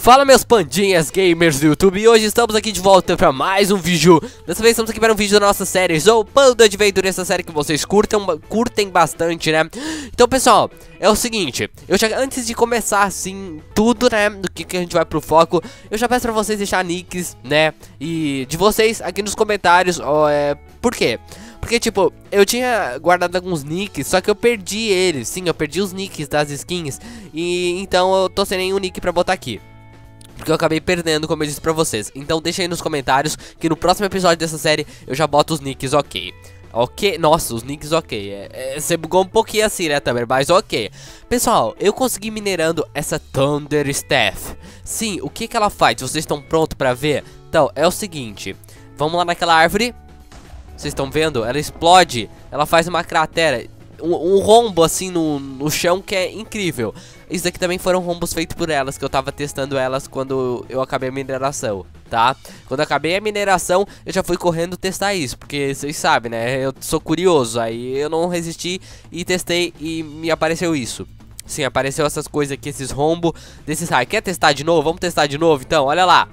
Fala meus pandinhas gamers do YouTube, e hoje estamos aqui de volta para mais um vídeo. Dessa vez estamos aqui para um vídeo da nossa série Zou Panda Adventure, essa série que vocês curtem bastante, né? Então pessoal, é o seguinte, antes de começar assim, tudo, né, do que a gente vai pro foco, eu já peço pra vocês deixar nicks, né, e de vocês aqui nos comentários, por quê? Porque, tipo, eu tinha guardado alguns nicks, só que eu perdi eles. Sim, eu perdi os nicks das skins. E então eu tô sem nenhum nick pra botar aqui, porque eu acabei perdendo, como eu disse pra vocês. Então deixa aí nos comentários que no próximo episódio dessa série eu já boto os nicks, ok. Ok, nossa, os nicks ok. Você bugou um pouquinho assim, né, também, mas ok. Pessoal, eu consegui minerando essa Thunder Staff. Sim, o que ela faz? Vocês estão prontos pra ver? Então, é o seguinte, vamos lá naquela árvore. Vocês estão vendo? Ela explode, ela faz uma cratera, um rombo assim no chão que é incrível. Isso daqui também foram rombos feitos por elas, que eu tava testando elas quando eu acabei a mineração, tá? Quando eu acabei a mineração, eu já fui correndo testar isso, porque vocês sabem, né? Eu sou curioso, aí eu não resisti e testei e me apareceu isso. Sim, apareceu essas coisas aqui, esses rombos desses raios. Quer testar de novo? Vamos testar de novo então, olha lá.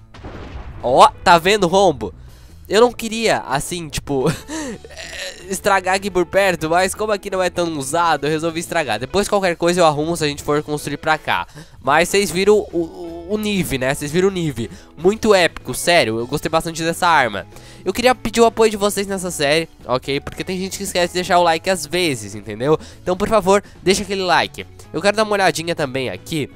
Ó, tá vendo o rombo? Eu não queria, assim, tipo, estragar aqui por perto, mas como aqui não é tão usado, eu resolvi estragar. Depois qualquer coisa eu arrumo se a gente for construir pra cá. Mas vocês viram o Nive, né? Vocês viram o Nive. Muito épico, sério, eu gostei bastante dessa arma. Eu queria pedir o apoio de vocês nessa série, ok? Porque tem gente que esquece de deixar o like às vezes, entendeu? Então, por favor, deixa aquele like. Eu quero dar uma olhadinha também aqui,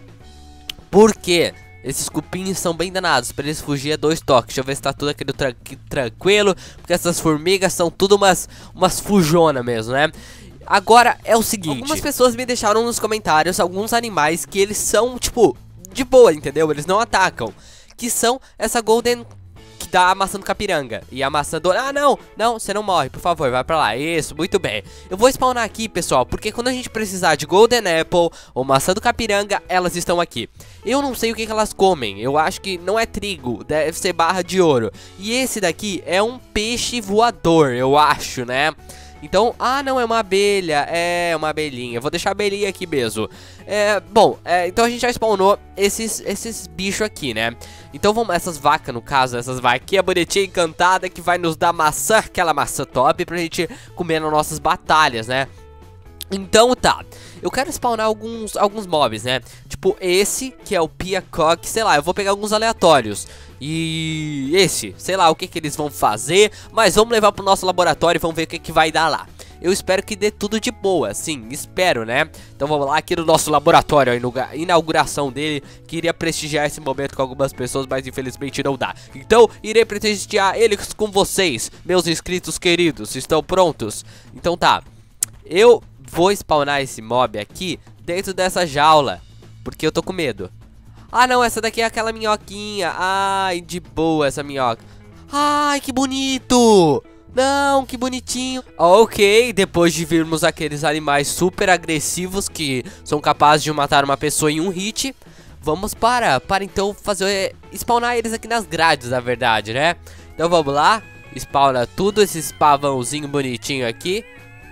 porque esses cupins são bem danados, pra eles fugir é 2 toques. Deixa eu ver se tá tudo aquele tranquilo, porque essas formigas são tudo umas fujonas mesmo, né? Agora é o seguinte, algumas pessoas me deixaram nos comentários alguns animais que eles são, tipo, de boa, entendeu? Eles não atacam, que são essa Golden, que dá a maçã do capiranga e a maçã do... Ah, não, você não morre, por favor, vai pra lá. Isso, muito bem. Eu vou spawnar aqui, pessoal, porque quando a gente precisar de Golden Apple ou maçã do capiranga, elas estão aqui. Eu não sei o que elas comem, eu acho que não é trigo, deve ser barra de ouro. E esse daqui é um peixe voador, eu acho, né? Então, não, é uma abelha, é uma abelhinha. Eu vou deixar a abelhinha aqui mesmo. Então a gente já spawnou esses bichos aqui, né? Então vamos, essas vacas no caso, essas vaquinhas bonitinha, encantada, que vai nos dar maçã, aquela maçã top pra gente comer nas nossas batalhas, né? Então tá, eu quero spawnar alguns mobs, né? Tipo esse, que é o Peacock, sei lá, eu vou pegar alguns aleatórios. E esse, sei lá o que eles vão fazer, mas vamos levar pro nosso laboratório e vamos ver o que vai dar lá. Eu espero que dê tudo de boa, sim, espero, né? Então vamos lá aqui no nosso laboratório, a inauguração dele. Queria prestigiar esse momento com algumas pessoas, mas infelizmente não dá. Então irei prestigiar eles com vocês, meus inscritos queridos. Estão prontos? Então tá, eu vou spawnar esse mob aqui dentro dessa jaula, porque eu tô com medo. Ah não, essa daqui é aquela minhoquinha. Ai, de boa essa minhoca. Ai, que bonito. Não, que bonitinho. Ok, depois de virmos aqueles animais super agressivos que são capazes de matar uma pessoa em um hit, vamos para então fazer, spawnar eles aqui nas grades, na verdade, né? Então vamos lá, spawna tudo, esses pavãozinho bonitinho aqui.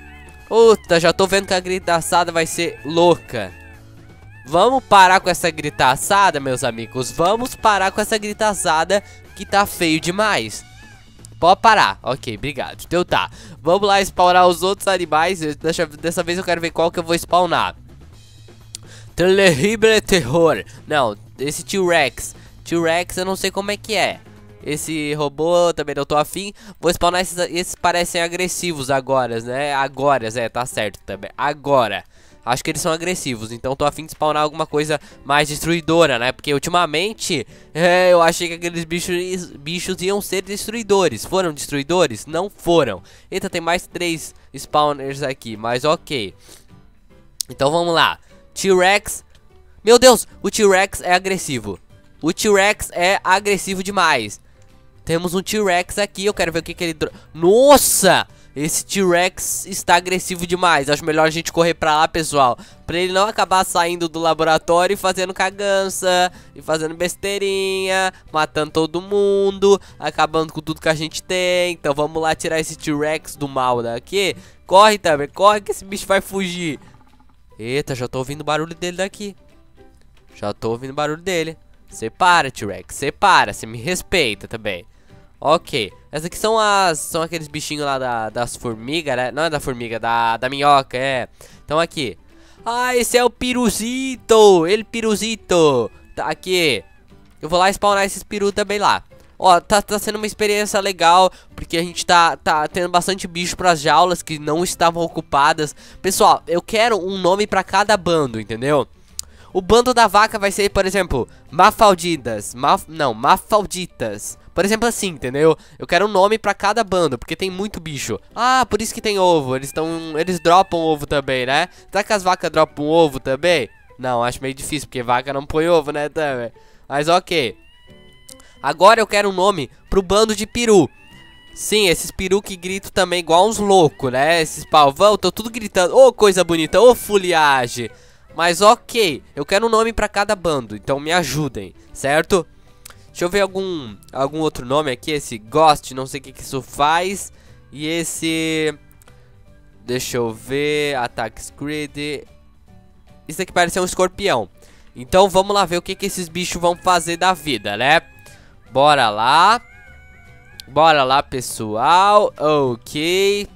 Puta, já tô vendo que a gritaçada vai ser louca. Vamos parar com essa gritaçada, meus amigos. Vamos parar com essa gritaçada que tá feio demais. Pode parar. Ok, obrigado. Então tá, vamos lá spawnar os outros animais. Dessa vez eu quero ver qual que eu vou spawnar. Terrible Terror. Não, esse T-Rex. T-Rex eu não sei como é que é. Esse robô também não tô afim. Vou spawnar esses parecem agressivos agora, né? Agora, tá certo também. Agora acho que eles são agressivos, então tô afim de spawnar alguma coisa mais destruidora, né? Porque ultimamente, eu achei que aqueles bichos iam ser destruidores. Foram destruidores? Não foram. Eita, tem mais 3 spawners aqui, mas ok. Então vamos lá. T-Rex. Meu Deus, o T-Rex é agressivo. O T-Rex é agressivo demais. Temos um T-Rex aqui, eu quero ver o que ele... Nossa! Esse T-Rex está agressivo demais. Acho melhor a gente correr pra lá, pessoal, pra ele não acabar saindo do laboratório e fazendo cagança, e fazendo besteirinha, matando todo mundo, acabando com tudo que a gente tem. Então vamos lá tirar esse T-Rex do mal daqui. Corre, Tamer, corre que esse bicho vai fugir. Eita, já tô ouvindo o barulho dele daqui. Já tô ouvindo o barulho dele. Separa, T-Rex, separa, você me respeita também. Ok, essas aqui são aqueles bichinhos lá das formigas, né? Não é da formiga, da minhoca, é. Então aqui. Ah, esse é o piruzito, ele piruzito. Tá aqui. Eu vou lá spawnar esses peru também lá. Ó, tá sendo uma experiência legal, porque a gente tá tendo bastante bicho pras jaulas que não estavam ocupadas. Pessoal, eu quero um nome pra cada bando, entendeu? O bando da vaca vai ser, por exemplo, Mafalditas. Mafalditas. Por exemplo, assim, entendeu? Eu quero um nome pra cada bando, porque tem muito bicho. Ah, por isso que tem ovo. Eles dropam ovo também, né? Será que as vacas dropam ovo também? Não, acho meio difícil, porque vaca não põe ovo, né, também. Mas ok. Agora eu quero um nome pro bando de peru. Sim, esses peru que gritam também igual uns loucos, né? Esses pavão, tô tudo gritando. Ô, coisa bonita, ô, foliagem. Mas ok, eu quero um nome pra cada bando, então me ajudem, certo? Deixa eu ver algum outro nome aqui. Esse Ghost, não sei o que isso faz. E esse... Deixa eu ver... Attack Screed. Isso aqui parece um escorpião. Então vamos lá ver o que esses bichos vão fazer da vida, né? Bora lá. Bora lá, pessoal. Ok.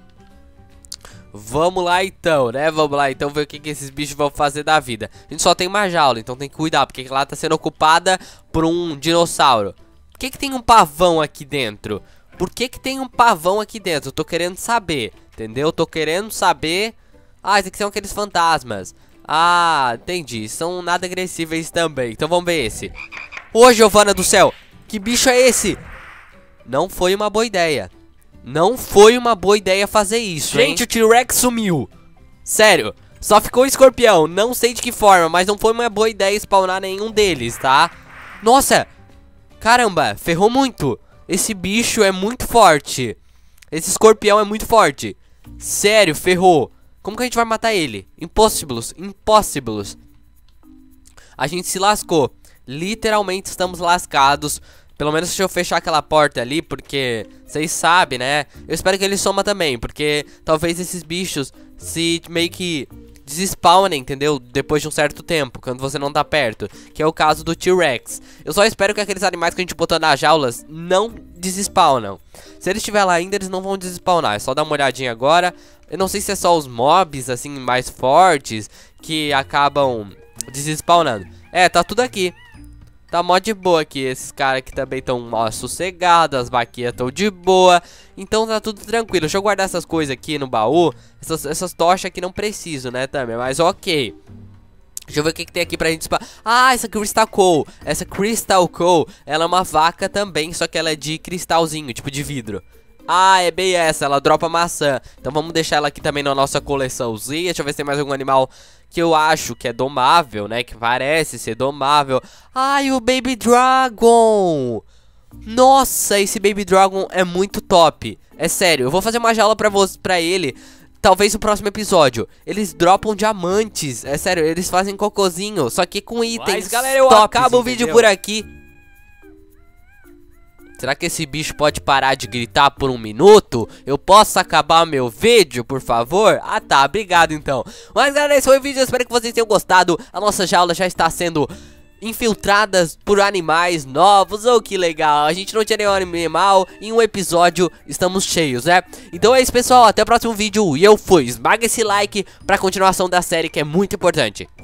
Vamos lá então, né? Vamos lá então ver o que esses bichos vão fazer da vida. A gente só tem uma jaula, então tem que cuidar, porque lá tá sendo ocupada por um dinossauro. Por que tem um pavão aqui dentro? Por que tem um pavão aqui dentro? Eu tô querendo saber, entendeu? Tô querendo saber. Ah, esses aqui são aqueles fantasmas. Ah, entendi. São nada agressíveis também. Então vamos ver esse. Ô, Giovana do céu, que bicho é esse? Não foi uma boa ideia. Não foi uma boa ideia fazer isso, hein? Gente, o T-Rex sumiu. Sério, só ficou o escorpião. Não sei de que forma, mas não foi uma boa ideia spawnar nenhum deles, tá? Nossa, caramba, ferrou muito. Esse bicho é muito forte. Esse escorpião é muito forte. Sério, ferrou. Como que a gente vai matar ele? Impossibles, impossibles. A gente se lascou. Literalmente estamos lascados. Pelo menos deixa eu fechar aquela porta ali, porque vocês sabem, né? Eu espero que ele soma também, porque talvez esses bichos se meio que desspawnem, entendeu? Depois de um certo tempo, quando você não tá perto. Que é o caso do T-Rex. Eu só espero que aqueles animais que a gente botou nas jaulas não desespawnam. Se eles estiver lá ainda, eles não vão desspawnar. É só dar uma olhadinha agora. Eu não sei se é só os mobs, assim, mais fortes que acabam desespawnando. É, tá tudo aqui. Tá mó de boa aqui, esses caras aqui também estão sossegados, as vaquinhas estão de boa. Então tá tudo tranquilo, deixa eu guardar essas coisas aqui no baú. Essas tochas aqui não preciso, né, também, mas ok. Deixa eu ver o que tem aqui pra gente spawnar. Ah, essa Crystal Coal. Essa Crystal Coal, ela é uma vaca também, só que ela é de cristalzinho, tipo de vidro. Ah, é bem essa, ela dropa maçã. Então vamos deixar ela aqui também na nossa coleçãozinha. Deixa eu ver se tem mais algum animal que eu acho que é domável, né? Que parece ser domável. Ai, o Baby Dragon! Nossa, esse Baby Dragon é muito top. É sério, eu vou fazer uma jaula pra ele. Talvez no próximo episódio. Eles dropam diamantes. É sério, eles fazem cocôzinho, só que com itens. Mas galera, eu acabo o vídeo por aqui. Será que esse bicho pode parar de gritar por um minuto? Eu posso acabar meu vídeo, por favor? Ah tá, obrigado então. Mas galera, esse foi o vídeo, eu espero que vocês tenham gostado. A nossa jaula já está sendo infiltradas por animais novos. Oh, que legal, a gente não tinha nenhum animal. Em um episódio estamos cheios, né? Então é isso pessoal, até o próximo vídeo. E eu fui, esmaga esse like pra continuação da série, que é muito importante.